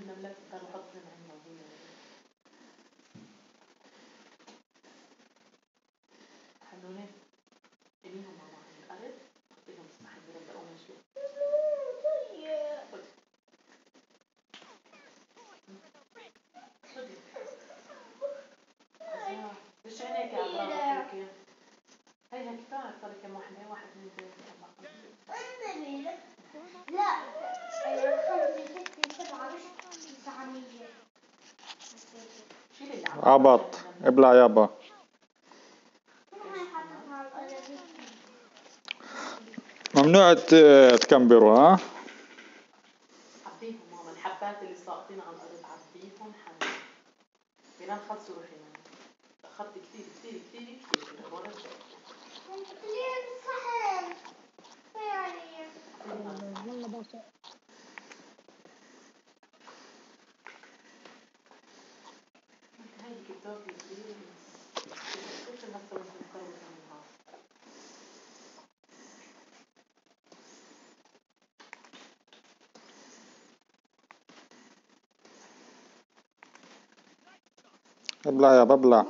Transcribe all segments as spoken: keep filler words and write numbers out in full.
النملات كانوا حاطين عندنا وهي حنونات إليهم ماما عند الأرض حطيتهم تستحمل بدأوا ماشي ليش عينيك يا عبرة هيها كفاية صار كم واحدة واحد اثنين ثلاثة أربعة خمسة لا خمسة ستة سبعة مش تسعة نيجي عبط ابلع يابا. ممنوع تكمبروا ها. عبيهم ماما الحبات اللي ساقطين على الأرض عبيهم حنون بينام خلصوا روحي ماما أخذت كتير كتير كتير كتير ولا شيء كتير صحن يعني والله باشا هاي كتاب كتير كيف نفسه ممكن نقرب منها ابلع يابا ابلع.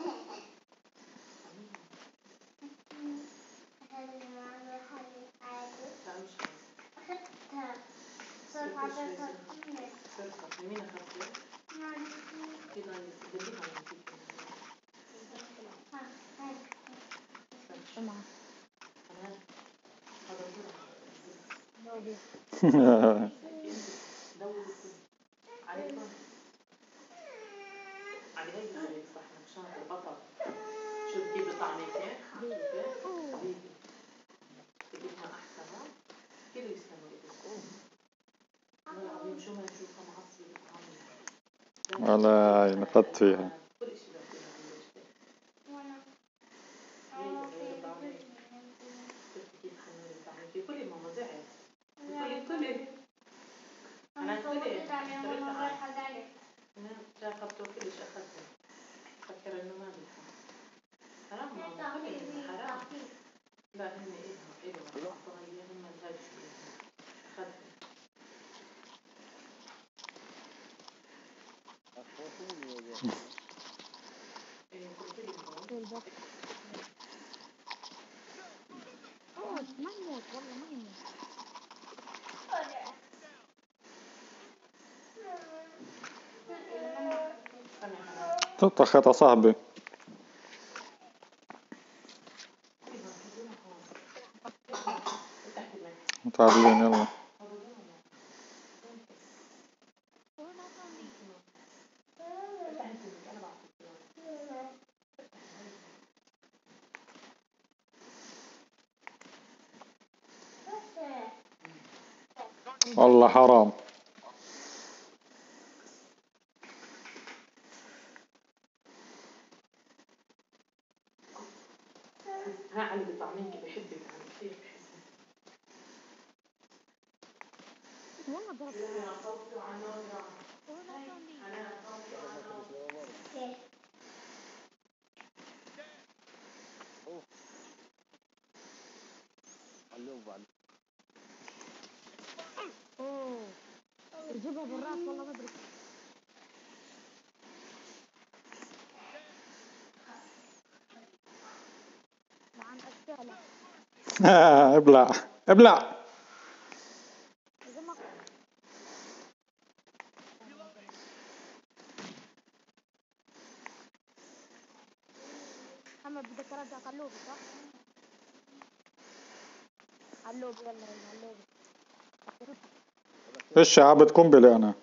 علي هاي بزريك صح مشان البطل شوف كيف بطعمي كيف حبيبي حبيبي بديتها أحسن ها كده يسلموا إيدك والله العظيم شو ما نشوفها معصبة بطعمي ولا نقط فيها كل إشي بأكلها بالوجبة وانا شوف كيف حنون بطعمي في كل ماما زعل كل كل أنا كل أنا جاكبته كلش أخذته فكر إنه ما بيفهم حرام ماما كلهم حرام لا هن إلها إلها أعطوها إياهم ما لهاش إياهم أخذهم إيه قلت لي البط اوه ما يموت والله ما يموت. تطخت صاحبي متعادلين يلا. والله حرام. ها علي بطعميك بحبك علي كثير بحبك والله ضربت أنا صوتي عن نورة أنا صوتي عن نورة اوه جيبها بالراس والله ما ادري. عن أشكالها ابلع ابلع. محمد بدك ترجع قلوبي صح؟ قلوبي يلا يلا قلوبي. ايش عبد قنبلة انا.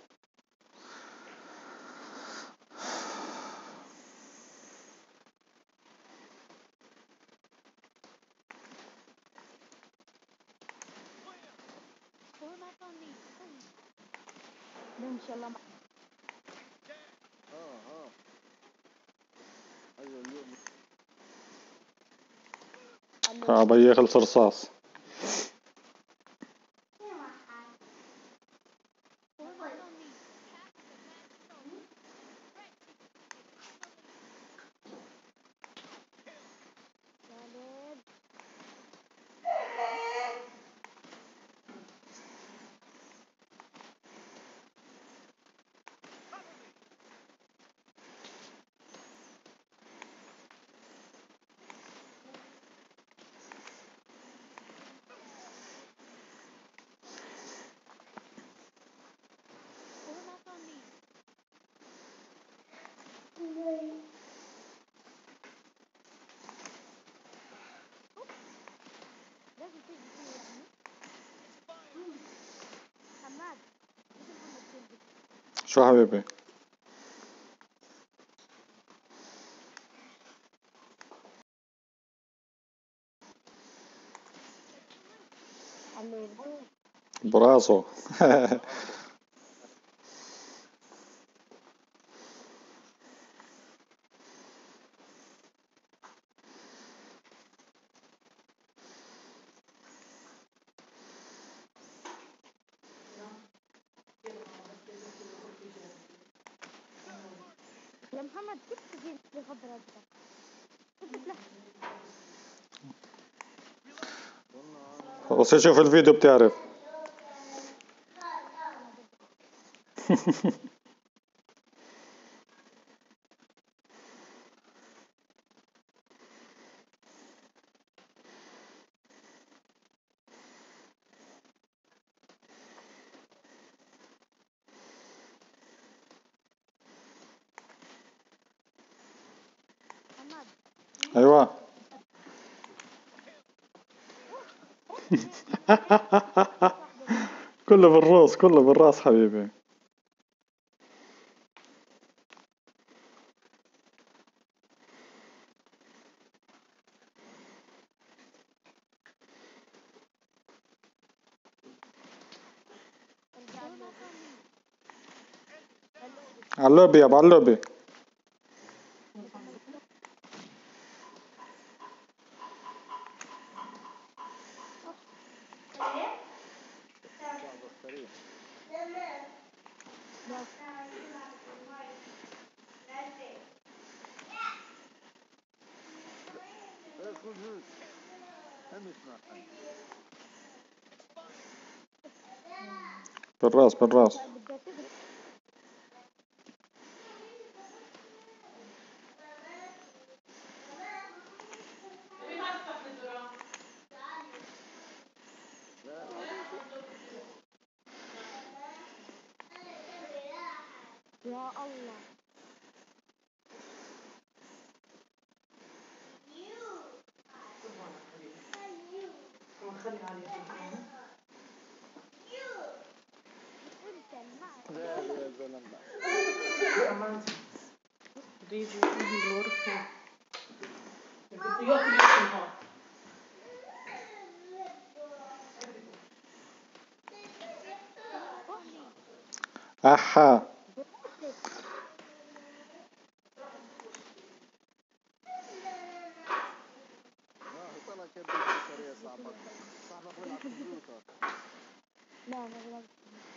ان شاء الله. ابي يخلص رصاص. شو حبيبي؟ براسو. يا محمد كيف تجيب لي خبر هذا؟ بس شوف الفيديو بتعرف. ايوه. كله بالراس كله بالراس حبيبي. على اللوبي يابا على اللوبي. بالراس بالراس. يا الله. خلي عليه ريجي يجي الغرفة بده ياكل يشرب احا. لا ما غلبت.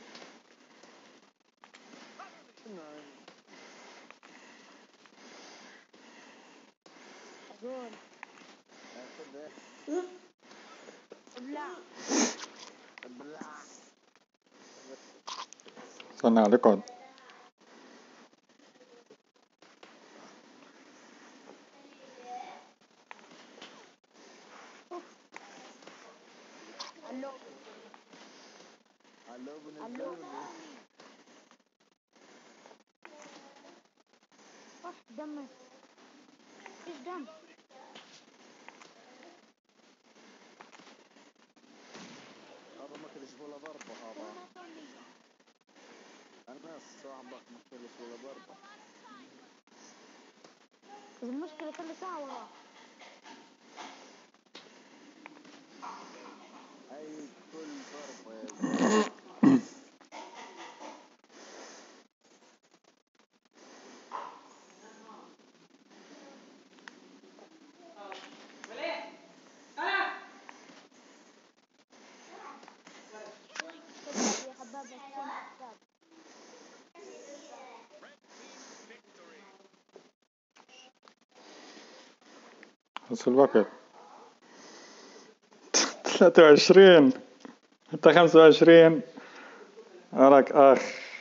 جول. ابلع. ابلع. استنى على الريكورد. الو الو الو. اح دمك. ايش دم؟ هذا ما كلش ولا ضربة هذا. الناس صاحبك ما كلش ولا ضربة. المشكلة كل ساعة والله. اي كل ضربة يا زلمة. يا حباب السماء. بس الوقت ثلاثة وعشرين. انت خمسة وعشرين. وراك اخ.